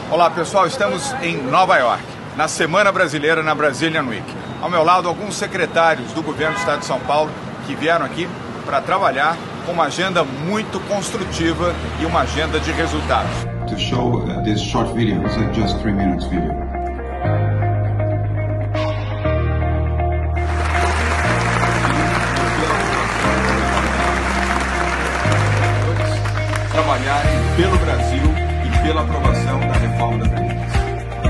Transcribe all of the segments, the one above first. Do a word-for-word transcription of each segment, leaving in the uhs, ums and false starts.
Olá pessoal, estamos em Nova York, na Semana Brasileira na Brazilian Week. Ao meu lado, alguns secretários do governo do Estado de São Paulo que vieram aqui para trabalhar com uma agenda muito construtiva e uma agenda de resultados. To show uh, this short video, it's a just three minutes video. Trabalharem pelo Brasil e pela aprovação da reforma da Previdência.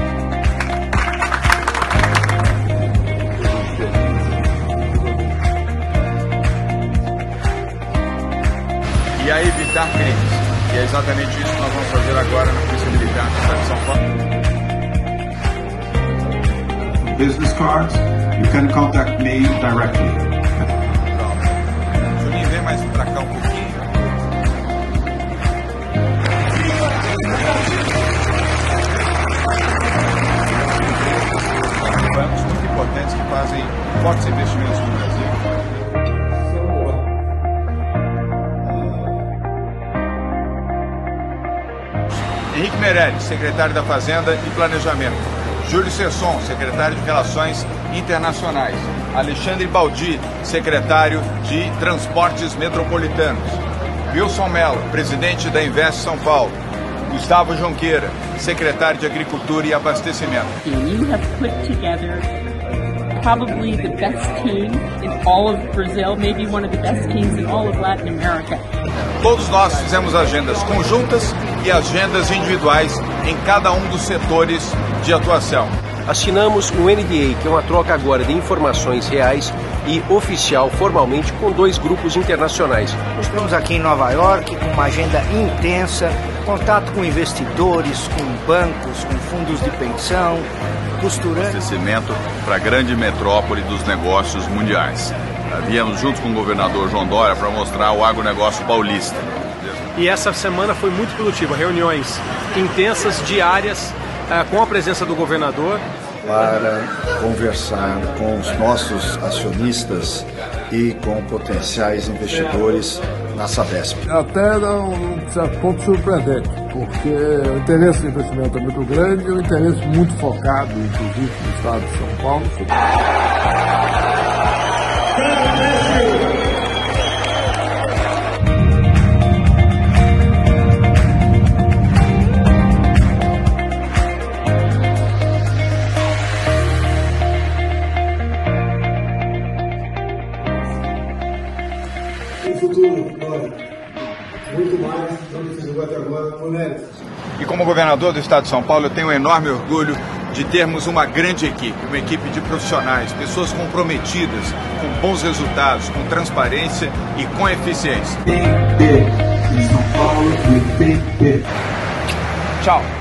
E a evitar crimes. E é exatamente isso que nós vamos fazer agora na Polícia Militar do Estado de São Paulo. Business cards, you can contact me directly. Pronto. Juninho, vem mais pra cá um pouquinho. Bancos muito importantes que fazem fortes investimentos no Brasil. Henrique Meirelles, secretário da Fazenda e Planejamento. Júlio Sesson, secretário de Relações Internacionais. Alexandre Baldi, secretário de Transportes Metropolitanos. Wilson Mello, presidente da Invest São Paulo. Gustavo Junqueira, secretário de Agricultura e Abastecimento. You have put together probably the best team in all of Brazil, maybe one of the best teams in all of Latin America. Todos nós fizemos agendas conjuntas e agendas individuais em cada um dos setores de atuação. Assinamos um N D A, que é uma troca agora de informações reais e oficial, formalmente, com dois grupos internacionais. Estamos aqui em Nova York com uma agenda intensa, contato com investidores, com bancos, com fundos de pensão, costurantes. Abastecimento para a grande metrópole dos negócios mundiais. Viemos juntos com o governador João Dória para mostrar o agronegócio paulista. E essa semana foi muito produtiva, reuniões intensas, diárias, com a presença do governador. Para conversar com os nossos acionistas e com potenciais investidores na Sabesp. Até era um certo ponto surpreendente, porque o interesse de investimento é muito grande e um interesse muito focado, inclusive no estado de São Paulo. Futuro, olha, muito mais do que se até agora, mulheres. E como governador do Estado de São Paulo, eu tenho um enorme orgulho de termos uma grande equipe, uma equipe de profissionais, pessoas comprometidas, com bons resultados, com transparência e com eficiência. P P em São Paulo e P P. Tchau.